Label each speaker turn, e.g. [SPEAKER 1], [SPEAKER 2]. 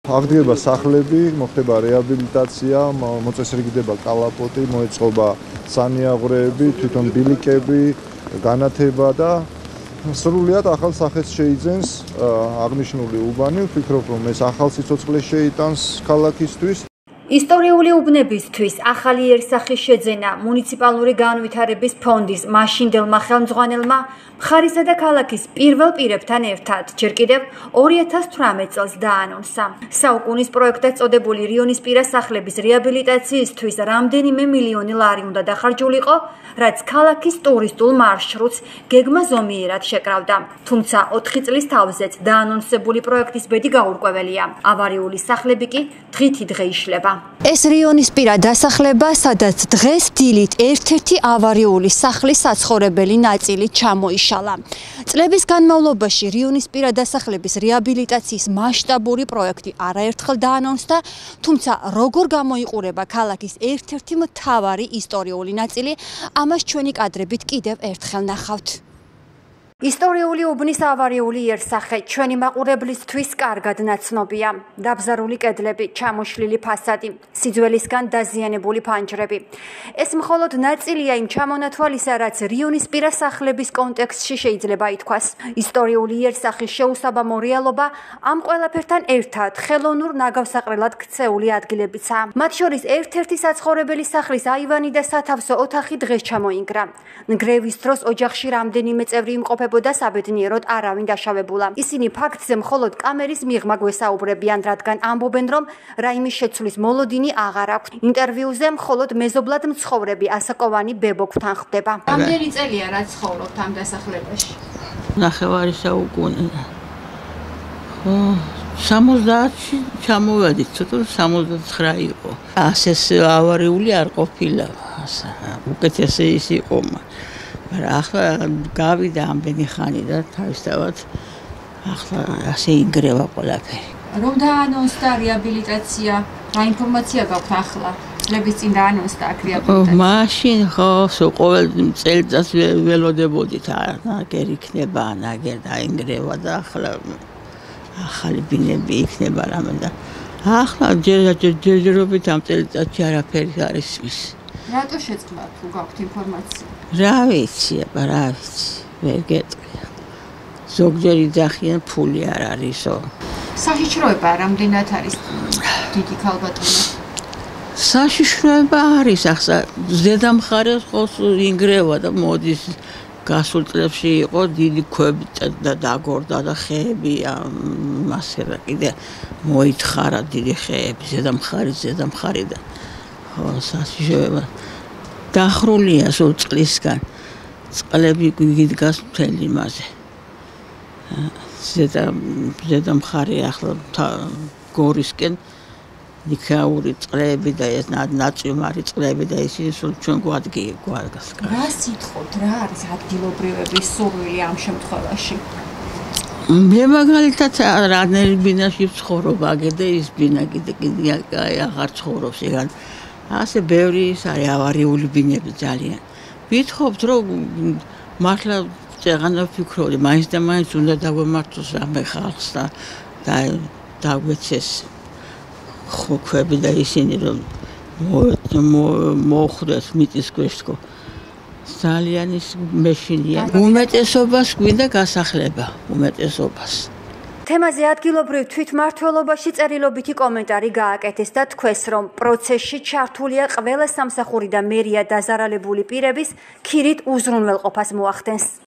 [SPEAKER 1] აღდგება სახლები, მოხდება რეაბილიტაცია, მოწესრიგდება კალაპოტი, მოეწყობა სანიაღვრეები, თვითონ ბილიკები, განათება და სრულიად ახალ სახეს შეიძენს აღნიშნული უბანი. ვფიქრობ, რომ ეს ახალ სიცოცხლეს შეიტანს ქალაქისთვის.
[SPEAKER 2] ისტორიული უბნებისთვის ახალი იერსახის შეძენა მუნიციპალური განვითარების ფონდის მაშინდელმა ხელმძღვანელმა მხარისა და ქალაქის პირველ პირებთან ერთად ჯერ კიდევ 2018 წელს დაანონსა. საუკუნის პროექტად წოდებული რიონისპირა სახლების რეაბილიტაციისთვის რამდენიმე მილიონი ლარი უნდა დახარჯულიყო, რაც ქალაქის ტურისტულ მარშრუტს გეგმაზომიერად შეკრავდა. თუმცა 4 წლის თავზეც დაანონსებული პროექტის ბედი გაურკვეველია. ავარიული სახლები კი დღითიდღე იშლება. ეს რიონისპირა დასახლება, სადაც დღეს დილით ერთ-ერთი ავარიული სახლის საცხოვრებელი ნაწილი ჩამოიშალა. წლების განმავლობაში რიონისპირა დასახლების რეაბილიტაციის მასშტაბური პროექტი არაერთხელ დაანონსდა, თუმცა როგორ გამოიყურება ქალაქის ერთ-ერთი მთავარი ისტორიული ნაწილი, ამას ჩვენი კადრებით კიდევ ერთხელ ნახავთ. ისტორიული უბნის ავარიული იერსახე ჩვენი მაყურებლისთვის კარგად ნაცნობია. დაბზარული კედლები, ჩამოშლილი ფასადი, სიძველისგან დაზიანებული ფანჯრები. ეს მხოლოდ ნაწილია იმ ჩამონათვალისა, რაც რიონისპირა სახლების კონტექსტში შეიძლება ითქვას. ისტორიული იერსახის შეუსაბამო რეალობა ამ ყველაფერთან ერთად ხელოვნურ ნაგავსაყრელად ქცეული ადგილებიცაა. მათ შორის ერთ-ერთი საცხოვრებელი სახლის აივანი და სათავსო ოთახი დღეს ჩამოინგრა. ნგრევის დროს ოჯახში რამდენიმე წევრი იმყოფებოდა საბედნიეროდ არავინ დაშავებულა. ისინი ფაქტზე მხოლოდ კამერის მიღმა გვესაუბრებიან, რადგან ამბობენ, რომ რაიმის შეცვლის მოლოდინი აღარ აქვს. ინტერვიუზე მხოლოდ მეზობლად მცხოვრები ასაკოვანი ბებოქვთან ხვდება. რამდენი წელია რაც ცხოვრობთ ამ დასახლებაში?
[SPEAKER 3] ნახევარი საუკუნე. 70-ში ჩამოვედით, ცოტა 79 იყო. ასეს ავარიული არ ყოფილა. უკეთესი ის იყო. ახლა გავიდა ამდენი ხანი და თავისთავად ახლა ასე იგრევა ყველაფერი.
[SPEAKER 2] რომ დაანონსდა რეაბილიტაცია, რა ინფორმაცია გაქვთ ახლა? წლების წინ დაანონსდა აქ რეაბილიტაცია.
[SPEAKER 3] მაშინ ხო, ყოველ წელიწადს ველოდებოდით, ნაგერ იქნება, ნაგერ დაინგრევა და ახლა ახალი ბინები იქნება რამე და ახლა ჯერჯერობით ამ წელიწადში არაფერი არის ის.
[SPEAKER 2] რატო შეწყდა თუ გაქვთ ინფორმაცია?
[SPEAKER 3] რა ვიცი, ვერ გეტყვი. ზოგჯერ იძახიან ფული არ არისო.
[SPEAKER 2] საშიშროება რამდენად არის დიდი ქალბატონო?
[SPEAKER 3] საშიშროება არის, ახლა ზედა მხარეს ხოს ინგრევა და მოდის გასულ წლებში იყო დიდი ქვები და დაგორდა და ხეები მასე და კიდე მოითხარა დიდი ხეები, ზედა მხარი და ხო საშიშროება დახრულია სულ წყლისგან. წყლები გიდგას მთელი მასე. ზედა მხარი ახლა გორისკენ ნიქაური წყლები და ეს ნაწიმარი წყლები და ისინი სულ ჩვენ გვადგას.
[SPEAKER 2] რა სიტყვით, რა არის ადგილობრივების სურვილი ამ შემთხვევაში?
[SPEAKER 3] მე მაგალითად რანერი ბინაში ვცხოვრობ, აგერ და ის ბინა კიდე აღარ ცხოვრობს ეგან. ასე ბევრი ის არის ავარიული ბინები ძალიან. ვითხოვთ, რომ მართლა წეღანა ვფიქრობდი, მაინც და მაინც უნდა დაგვემართოს რამე ხალხს და დაგვეცეს ხვები და ისინი რომ მოხვდეს მიწის ქვეშ თქო. ძალიან ის მეშინია. უმეტესობას გვინდა გასახლება, უმეტესობას.
[SPEAKER 2] თემაზე ადგილობრივ თვითმმართველობაში წერილობითი კომენტარი გააკეთეს და თქვეს, რომ პროცესში ჩართულია ყველა სამსახური და მერია დაზარალებული პირების ქირით უზრუნველყოფას მოახდენს.